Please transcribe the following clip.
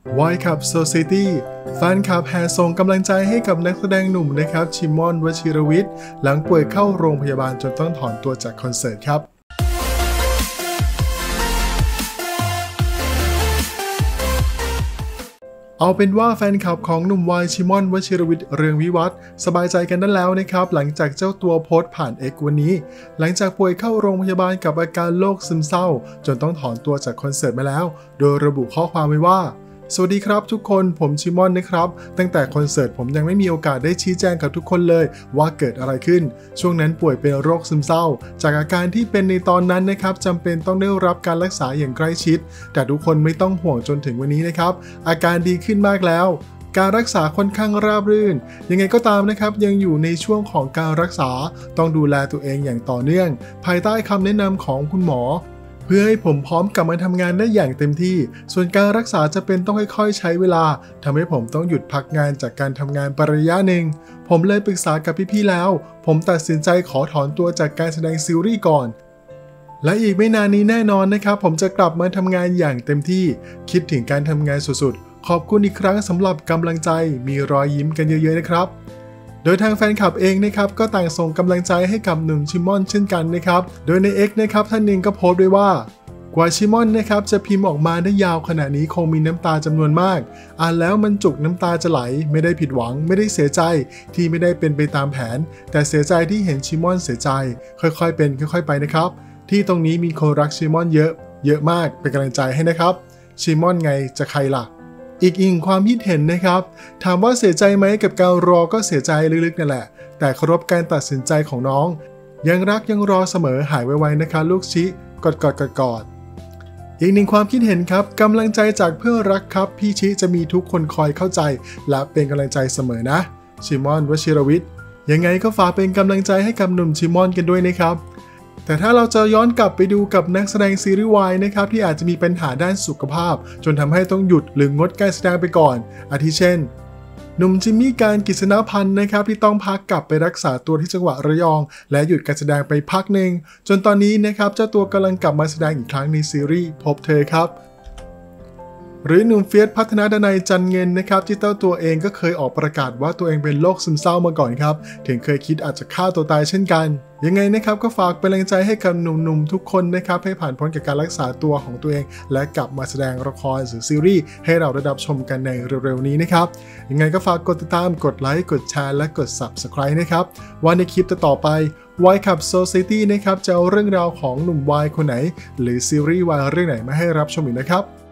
White Cup Society แฟนคลับแห่ส่งกำลังใจให้กับนักแสดงหนุ่มนะครับชิมอน วชิรวิทย์หลังป่วยเข้าโรงพยาบาลจนต้องถอนตัวจากคอนเสิร์ตครับเอาเป็นว่าแฟนคลับของหนุ่มวายชิมอน วชิรวิทย์เรืองวิวัฒน์สบายใจกันได้แล้วนะครับหลังจากเจ้าตัวโพสต์ผ่าน X วันนี้หลังจากป่วยเข้าโรงพยาบาลกับอาการโรคซึมเศร้าจนต้องถอนตัวจากคอนเสิร์ตมาแล้วโดยระบุข้อความไว้ว่าสวัสดีครับทุกคนผมชิมอนนะครับตั้งแต่คอนเสิร์ตผมยังไม่มีโอกาสได้ชี้แจงกับทุกคนเลยว่าเกิดอะไรขึ้นช่วงนั้นป่วยเป็นโรคซึมเศร้าจากอาการที่เป็นในตอนนั้นนะครับจำเป็นต้องได้รับการรักษาอย่างใกล้ชิดแต่ทุกคนไม่ต้องห่วงจนถึงวันนี้นะครับอาการดีขึ้นมากแล้วการรักษาค่อนข้างราบรื่นยังไงก็ตามนะครับยังอยู่ในช่วงของการรักษาต้องดูแลตัวเองอย่างต่อเนื่องภายใต้คำแนะนำของคุณหมอเพื่อให้ผมพร้อมกลับมาทำงานได้อย่างเต็มที่ส่วนการรักษาจะเป็นต้องค่อยๆใช้เวลาทำให้ผมต้องหยุดพักงานจากการทำงานระยะหนึ่งผมเลยปรึกษากับพี่ๆแล้วผมตัดสินใจขอถอนตัวจากการแสดงซีรีส์ก่อนและอีกไม่นานนี้แน่นอนนะครับผมจะกลับมาทำงานอย่างเต็มที่คิดถึงการทำงานสุดๆขอบคุณอีกครั้งสำหรับกำลังใจมีรอยยิ้มกันเยอะๆนะครับโดยทางแฟนคลับเองนะครับก็ต่างส่งกำลังใจให้กับหนุ่มชิมอนเช่นกันนะครับโดยใน X นะครับท่านหนึ่งก็โพสต์ด้วยว่ากว่าชิมอนนะครับจะพิมพ์ออกมาได้ยาวขนาดนี้คงมีน้ำตาจำนวนมากอ่านแล้วมันจุกน้ำตาจะไหลไม่ได้ผิดหวังไม่ได้เสียใจที่ไม่ได้เป็นไปตามแผนแต่เสียใจที่เห็นชิมอนเสียใจค่อยๆเป็นค่อยๆไปนะครับที่ตรงนี้มีคนรักชิมอนเยอะมากเป็นกำลังใจให้นะครับชิมอนไงจะใครล่ะอีกความคิดเห็นนะครับถามว่าเสียใจไหมกับการรอก็เสียใจลึกๆนั่นแหละแต่เคารพการตัดสินใจของน้องยังรักยังรอเสมอหายไวๆนะคะลูกชิกอดอีกหนึ่งความคิดเห็นครับกำลังใจจากเพื่อนรักครับพี่ชิจะมีทุกคนคอยเข้าใจและเป็นกำลังใจเสมอนะชิมอน วชิรวิทย์ยังไงก็ฝากเป็นกำลังใจให้กับหนุ่มชิมอนกันด้วยนะครับแต่ถ้าเราจะย้อนกลับไปดูกับนักแสดงซีรีส์วายนะครับที่อาจจะมีปัญหาด้านสุขภาพจนทำให้ต้องหยุดหรืองดการแสดงไปก่อนอาทิเช่นหนุ่มจิมมี่การกิษณพันธ์นะครับที่ต้องพักกลับไปรักษาตัวที่จังหวัดระยองและหยุดการแสดงไปพักหนึ่งจนตอนนี้นะครับเจ้าตัวกำลังกลับมาแสดงอีกครั้งในซีรีส์พบเธอครับหรือหนุ่มเฟียสพัฒนาดนัยจันเงินนะครับที่เจ้าตัวเองก็เคยออกประกาศว่าตัวเองเป็นโรคซึมเศร้ามาก่อนครับถึงเคยคิดอาจจะฆ่าตัวตายเช่นกันยังไงนะครับก็ฝากเป็นแรงใจให้กับหนุ่มๆทุกคนนะครับให้ผ่านพ้นกับการรักษาตัวของตัวเองและกลับมาแสดงละครหรือซีรีส์ให้เราได้รับชมกันในเร็วๆนี้นะครับยังไงก็ฝากกดติดตามกดไลค์กดแชร์และกด Subscribe นะครับว่าในคลิปต่อไป White Cup Society นะครับจะเอาเรื่องราวของหนุ่มวายคนไหนหรือซีรีส์วายเรื่องไหนมาให้รับชมอีกนะครับ